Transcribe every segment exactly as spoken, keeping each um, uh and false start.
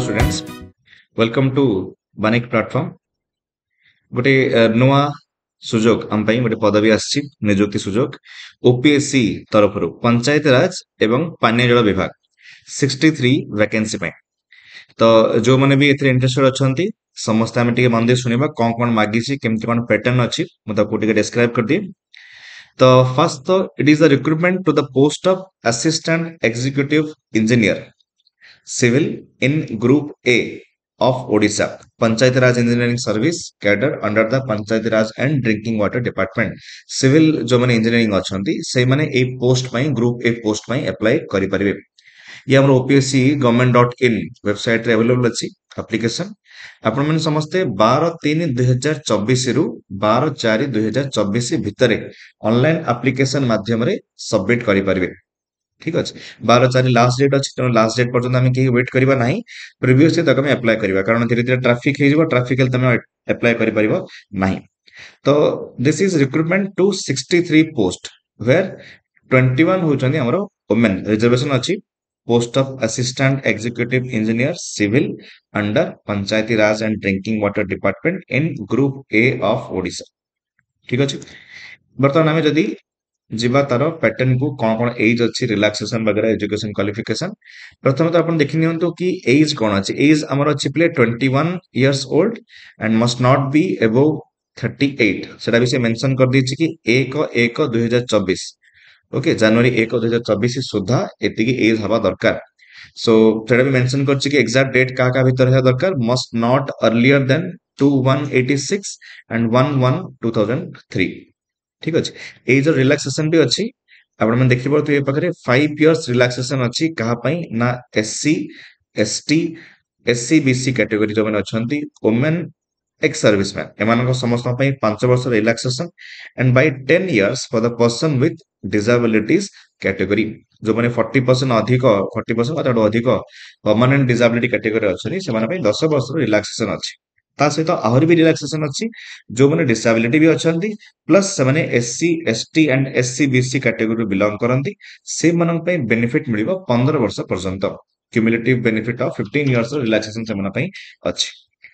students, welcome to Banik platform. गोटे नुआ सुजोग आम पई गोटे पदवी आछि नियुक्ति सुजोग ओपीएससी तरफरु पंचायत राज एवं पानीय जल विभाग तिरेसठ वैकेंसी पई तो जो माने भी एथरे इंटरेस्टेड अछंती समस्त आमे टिके मन दे सुनिबा कोन कोन मागी छि केमति कोन पैटर्न अछि म ताको टिके डिस्क्राइब कर दी तो फर्स्ट तो it is the recruitment to the post of assistant executive engineer civil in group A of Odisha Panchayat Raj Engineering Service cadre under the Panchayat Raj and Drinking Water Department Civil जो माने engineering अछंती से माने ए post पई group A post पई apply करि परिबे ये हमर OPSC government dot in website रे अवेलेबल अछि एप्लीकेशन आपण माने समस्ते बारह तीन दो हज़ार चौबीस रु बारह चार दो हज़ार चौबीस भितरे ऑनलाइन एप्लीकेशन माध्यम रे सबमिट करि परिबे ठीक अछि बारह चार लास्ट डेट अछि त लास्ट डेट पर्यंत हम के वेट करबा नाही प्रीवियस डे तक हम अप्लाई करबा कारण धीरे धीरे ट्रैफिक हे जिवो ट्रैफिक हेल्थ हम अप्लाई करि परिबो नाही तो दिस इज रिक्रूटमेंट टू तिरेसठ पोस्ट वेयर इक्कीस होचंदी हमरो वुमेन रिजर्वेशन अछि post of assistant executive engineer civil under Panchayati Raj and drinking water department in group A of Odisha ठीक अछि वर्तमान हमें जदी जिबा तार पैटर्न को कोन कोन एज अछि रिलैक्सेशन वगैरह एजुकेशन क्वालिफिकेशन प्रथम तो आपण देखि नियंतु कि एज कोन अछि एज हमर अछि प्ले इक्कीस years old and must not be above अड़तीस सेटा भी से मेंशन कर दी कि एक एक दो हज़ार चौबीस ओके जनवरी एक दो हज़ार चौबीस सुधा एति की एज हवा दरकार सो सेटा भी मेंशन कर कि एग्जैक्ट डेट का का भीतर है दरकार मस्ट नॉट अर्लियर देन इक्कीस छियासी एंड ग्यारह दो हज़ार तीन ठीक अछि एज और रिलैक्सेशन भी अछि आपण मन देखि परतु ए पखरे पाँच इयर्स रिलैक्सेशन अछि कहा पई ना SC ST SC BC category जो मन अछंती वुमेन एक्स सर्विसमैन एमान को समस्त पई पाँच वर्ष रिलैक्सेशन एंड बाय दस years for the person with disabilities category जो माने चालीस परसेंट अधिक चालीस परसेंट अथवा अधिक परमानेंट डिसेबिलिटी कैटेगरी अछि से माने पई दस वर्ष रिलैक्सेशन अछि ता सहित आहरी भी रिलैक्सेशन अछि जो माने डिसेबिलिटी भी अछंती प्लस से माने SC ST and SC BC category belong करंती से मनन पे बेनिफिट मिलिबो पंद्रह वर्ष पर्यंत क्यूमुलेटिव बेनिफिट ऑफ पंद्रह इयर्स रिलैक्सेशन से मन पे अछि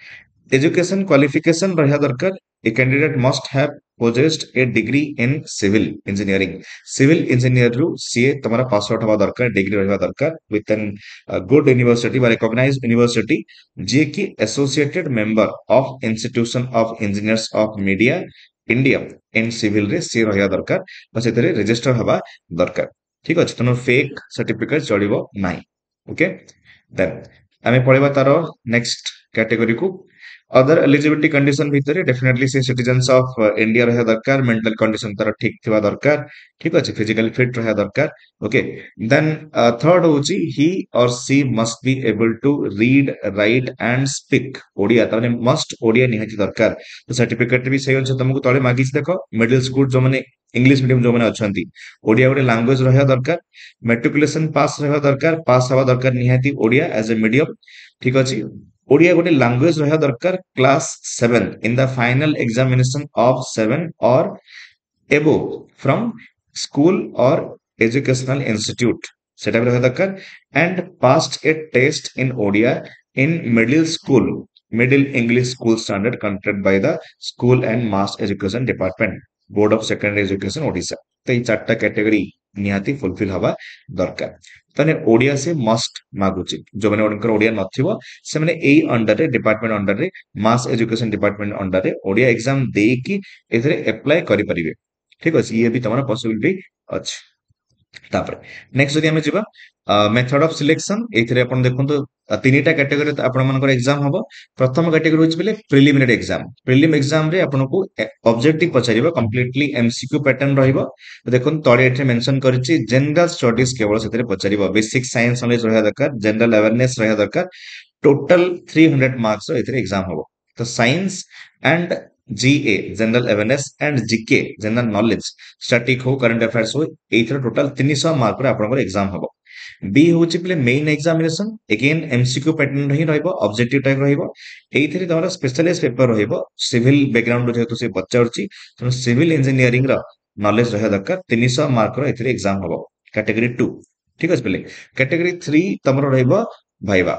एजुकेशन क्वालिफिकेशन रहा दरकार a candidate must have possessed a degree in civil engineering civil engineer रू सीए तुम्हारा पास आउट हवा दरकार डिग्री रहबा दरकार विथ एन गुड यूनिवर्सिटी बा रिकॉग्नाइज्ड यूनिवर्सिटी जे की associated member of institution of engineers of media India in civil रे सी रहया दरकार बस एतरे रजिस्टर हवा दरकार ठीक अछि तनो फेक सर्टिफिकेट चलिबो नाही ओके देन हमें पढिबा तारो नेक्स्ट कैटेगरी को अदर एलिजिबिलिटी कंडीशन भीतर डेफिनेटली से सिटीजन्स ऑफ इंडिया रहा दरकार मेंटल कंडीशन तार ठीक थिबा दरकार ठीक अछि फिजिकली फिट रहा दरकार ओके देन थर्ड होची he or she must be able to read write and speak Odia ताने मस्ट ओडिया निहाती दरकार तो सर्टिफिकेट भी सही अछि तुमको तळे मागिस देखो मिडिल स्कूल जो माने इंग्लिश मीडियम जो माने अछंती ओडिया गोटे लैंग्वेज रहा दरकार मैट्रिकुलेशन पास रहा दरकार पास हवा दरकार निहाती ओडिया एज ए मीडियम ठीक अछि ओडिया गोटे लैंग्वेज रहा दरकार class seven in the final examination of seven or above from school or educational institute सेटा रहा दरकार and passed a test in Odia in middle school middle English school standard conducted by the school and mass education department board of secondary education Odisha तो ये चारटा category निहाती fulfil हवा दरकार तने ओडिया से मस्ट मागुची जो माने ओनकर ओडिया नथिबो से माने एई अंडर रे डिपार्टमेंट अंडर रे मास एजुकेशन डिपार्टमेंट अंडर रे ओडिया एग्जाम दे कि एथरे अप्लाई करि परिबे ठीक अछि ये भी तमरा पॉसिबिलिटी अछि तापर नेक्स्ट जदि हमें जिबा मेथड ऑफ सिलेक्शन एथरे अपन देखंतु तीनटा कैटेगरी आपण मानकर एग्जाम हबो प्रथम कैटेगरी होछि बेले प्रिलिमिनरी एग्जाम प्रिलिम एग्जाम रे आपण को ऑब्जेक्टिव पचारिबो कंप्लीटली एमसीक्यू पैटर्न रहिबो देखन तळे एथे मेंशन करछि जनरल स्टडीज केवल सेतरे पचारिबो बेसिक साइंस नॉलेज रहया दरकार जनरल अवेयरनेस रहया दरकार टोटल तीन सौ मार्क्स रो एथरे एग्जाम हबो तो science and GA general awareness and GK general knowledge static हो करंट अफेयर्स हो एथरे टोटल तीन सौ मार्क रे आपण एग्जाम हबो बी होछि प्ले main examination again MCQ pattern रही रहइबो ऑब्जेक्टिव टाइप रहइबो एइथरे तमरा स्पेशलाइज पेपर रहइबो सिविल बैकग्राउंड जेहेतु से पचारछि त सिविल इंजीनियरिंग रा नॉलेज रहया दरकार तीन सौ मार्क रो एथरे एग्जाम हबो कैटेगरी टू ठीक अछि प्ले कैटेगरी थ्री तमरो रहइबो भाइबा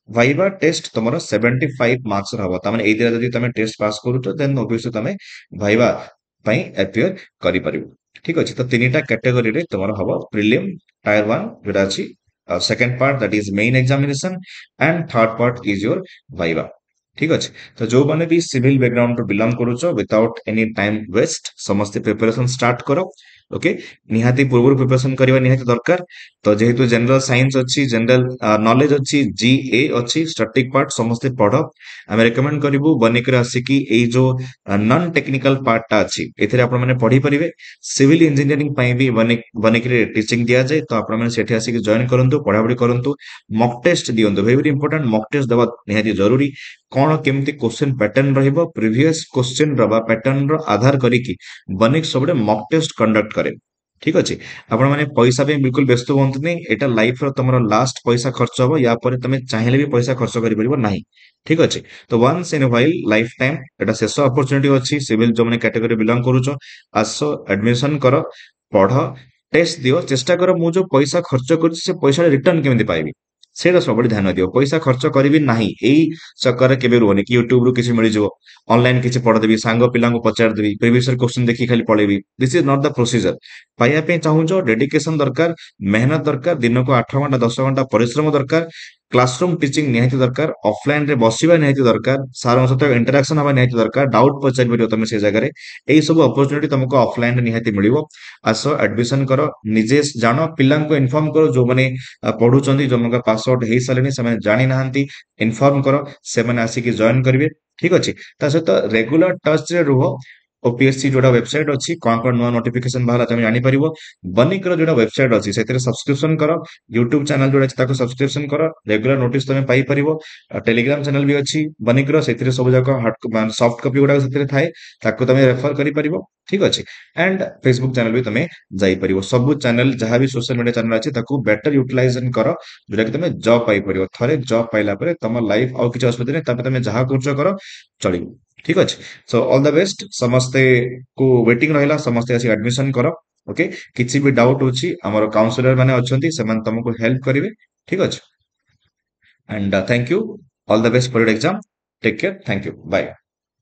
ଭାଇବା ଟେଷ୍ଟ ତମର ସେଭେଣ୍ଟି ଫାଇଭ ମାର୍କ୍ସ ର ହବ। ତାମାନେ ଏଇଥିରେ ଯଦି ତମେ ଟେଷ୍ଟ ପାସ୍ କରୁଛ ଦେନ୍ ଅବଭିୟସଲି ତମେ ଭାଇବା ପାଇଁ ଆପିୟର କରିପାରିବ। ଠିକ ଅଛି, ତ ତିନିଟା କ୍ୟାଟେଗୋରୀରେ ତମର ହବ ପ୍ରିଲିମ୍, ଟାୟାର ୱାନ୍ ଯୋଉଟା ଅଛି, second part that is main examination, and third part is your viva. ଠିକ ଅଛି, ତ ଯୋଉମାନେ ବି ସିଭିଲ ବ୍ୟାକଗ୍ରାଉଣ୍ଡ ରୁ ବିଲଙ୍ଗ କରୁଛ, ୱିଥାଉଟ୍ ଏନି ଟାଇମ ୱେଷ୍ଟ ସମସ୍ତେ ପ୍ରିପାରେସନ ଷ୍ଟାର୍ଟ କର। ଓକେ, ନିହାତି ପୂର୍ବରୁ ପ୍ରିପାରେସନ କରିବା ନିହାତି ଦରକାର। ତ ଯେହେତୁ ଜେନେରାଲ ସାଇନ୍ସ ଅଛି, ଜେନେରାଲ ନଲେଜ ଅଛି, ଜି ଏ ଅଛି, ଷ୍ଟାଟିକ ପାର୍ଟ ସମସ୍ତେ ପଢ। ଆମେ ରେକମେଣ୍ଡ କରିବୁ ବନିକରେ ଆସିକି ଏଇ ଯୋଉ ନନ୍ ଟେକ୍ନିକାଲ ପାର୍ଟଟା ଅଛି ଏଥିରେ ଆପଣମାନେ ପଢିପାରିବେ। ସିଭିଲ ଇଞ୍ଜିନିୟରିଂ ପାଇଁ ବି ବନିକ ବନିକରେ ଟିଚିଂ ଦିଆଯାଏ, ତ ଆପଣମାନେ ସେଠି ଆସିକି ଜଏନ କରନ୍ତୁ, ପଢାପଢି କରନ୍ତୁ, ମକ୍ ଟେଷ୍ଟ ଦିଅନ୍ତୁ। Very very important, mock test ଦେବା ନିହାତି ଜରୁରୀ। କଣ କେମିତି କ୍ୱେଶ୍ଚନ ପ୍ୟାଟର୍ନ ରହିବ, ପ୍ରିଭିୟସ କ୍ୱେଶ୍ଚନ ର ବା ପ୍ୟାଟର୍ନ ର ଆଧାର କରିକି ବନିକ ସବୁବେଳେ ମକ୍ ଟେଷ୍ଟ କଣ୍ଡକ୍ଟ କରେ। ଠିକ ଅଛି, ଆପଣ ମାନେ ପଇସା ପାଇଁ ବିଲକୁଲ ବ୍ୟସ୍ତ ହୁଅନ୍ତୁନି। ଏଟା ଲାଇଫ ର ତମର ଲାଷ୍ଟ ପଇସା ଖର୍ଚ୍ଚ ହବ, ୟା ପରେ ତମେ ଚାହିଁଲେ ବି ପଇସା ଖର୍ଚ୍ଚ କରିପାରିବ ନାହିଁ। ଠିକ ଅଛି, ତ once in while life time ଏଟା ଶେଷ ଅପରଚୁନିଟି ଅଛି। ସିଭିଲ ଯୋଉମାନେ କ୍ୟାଟେଗୋରୀ ବିଲଙ୍ଗ କରୁଛ, ଆସ ଆଡମିସନ କର, ପଢ, ଟେଷ୍ଟ ଦିଅ, ଚେଷ୍ଟା କର ମୁଁ ଯୋଉ ପଇସା ଖର୍ଚ୍ଚ କରୁଛି ସେ ପଇସା ରିଟର୍ନ କେମିତି ପାଇବି ସେଇଟା ସବୁବେଳେ ଧ୍ୟାନ ଦିଅ। ପଇସା ଖର୍ଚ୍ଚ କରିବି ନାହିଁ ଏଇ ଚକ୍କରରେ କେବେ ରୁହନି କି ୟୁଟ୍ୟୁବ ରୁ କିଛି ମିଳିଯିବ, ଅନଲାଇନ କିଛି ପଢିଦେବି, ସାଙ୍ଗ ପିଲାଙ୍କୁ ପଚାରିଦେବି, ପ୍ରିଭିୟସ କ୍ୱେଶ୍ଚନ ଦେଖି ଖାଲି ପଳେଇବି। This is not the procedure. ପାଇବା ପାଇଁ ଚାହୁଁଛ, ଡେଡିକେସନ ଦରକାର, ମେହନତ ଦରକାର, ଦିନକୁ ଆଠ ଘଣ୍ଟା ଦଶ ଘଣ୍ଟା ପରିଶ୍ରମ ଦରକାର, କ୍ଲାସରୁମ ଟିଚିଂ ନିହାତି ଦରକାର, ଅଫଲାଇନ ରେ ବସିବା ନିହାତି ଦରକାର, ସାରଙ୍କ ସହିତ ଇଣ୍ଟରାକ୍ସନ ହବା ନିହାତି ଦରକାର, ଡାଉଟ ପଚାରି ପାରିବ ତମେ ସେ ଜାଗାରେ। ଏଇ ସବୁ ଅପରଚୁନିଟି ତମକୁ ଅଫଲାଇନ ରେ ନିହାତି ମିଳିବ। ଆସ ଆଡମିସନ କର, ନିଜେ ଜାଣ, ପିଲାଙ୍କୁ ଇନଫର୍ମ କର ଯୋଉମାନେ ଆ, ପଢୁଛନ୍ତି, ଯୋଉମାନଙ୍କ ପାସ ଆଉଟ ହେଇସାରିଲେଣି ସେମାନେ ଜାଣିନାହାନ୍ତି, ଇନଫର୍ମ କର, ସେମାନେ ଆସିକି ଜଏନ କରିବେ। ଠିକ ଅଛି, ତା ସହିତ ରେଗୁଲାର ଟଚ୍ ରେ ରୁହ। ଓପିଏସସି ଯୋଉଟା ୱେବସାଇଟ ଅଛି, କଣ କଣ ନୂଆ ନୋଟିଫିକେସନ ବାହାରିଲା ତମେ ଜାଣିପାରିବ। ବନିକର ଯୋଉଟା ୱେବସାଇଟ ଅଛି ସେଥିରେ ସବସ୍କ୍ରିପସନ କର, ୟୁଟ୍ୟୁବ ଚ୍ୟାନେଲ ଯୋଉଟା ଅଛି ତାକୁ ସବସ୍କ୍ରିପସନ କର, ରେଗୁଲାର ନୋଟିସ ତମେ ପାଇପାରିବ। ଟେଲିଗ୍ରାମ ଚ୍ୟାନେଲ ବି ଅଛି ବନିକର, ସେଥିରେ ସବୁ ଯାକ ହାର୍ଡ ସଫ୍ଟ କପି ଗୁଡାକ ସେଥିରେ ଥାଏ, ତାକୁ ତମେ ରେଫର କରିପାରିବ। ଠିକ ଅଛି, ଆଣ୍ଡ ଫେସବୁକ ଚ୍ୟାନେଲ ବି ତମେ ଯାଇପାରିବ। ସବୁ ଚ୍ୟାନେଲ ଯାହା ବି ସୋସିଆଲ ମିଡିଆ ଚ୍ୟାନେଲ ଅଛି ତାକୁ ବେଟର ୟୁଟିଲାଇଜେସନ କର, ଯୋଉଟା କି ତମେ ଜବ ପାଇପାରିବ। ଥରେ ଜବ ପାଇଲା ପରେ ତମ ଲାଇଫ ଆଉ କିଛି ଅସୁବିଧା ନାହିଁ, ତାପରେ ତମେ ଯାହା କରୁଛ କର, ଚଳିବ। ଠିକ ଅଛି, ସୋ ଅଲ ଦ ବେଷ୍ଟ। ସମସ୍ତେ କୁ ୱେଟିଂ ରହିଲା, ସମସ୍ତେ ଆସି ଆଡମିସନ କର। ଓକେ, କିଛି ବି ଡାଉଟ ଅଛି ଆମର କାଉନସିଲର ମାନେ ଅଛନ୍ତି, ସେମାନେ ତମକୁ ହେଲ୍ପ କରିବେ। ଠିକ ଅଛି, and thank you, all the best for your exam, take care, thank you, bye.